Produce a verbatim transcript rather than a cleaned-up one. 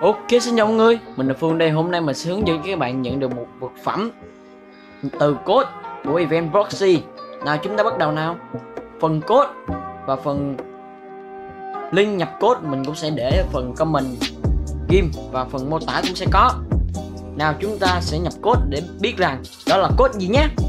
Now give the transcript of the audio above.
Ok, xin chào mọi người, mình là Phương đây. Hôm nay mình sẽ hướng dẫn cho các bạn nhận được một vật phẩm từ code của event proxy. Nào chúng ta bắt đầu nào. Phần code và phần link nhập code mình cũng sẽ để ở phần comment ghim và phần mô tả cũng sẽ có. Nào chúng ta sẽ nhập code để biết rằng đó là code gì nhé.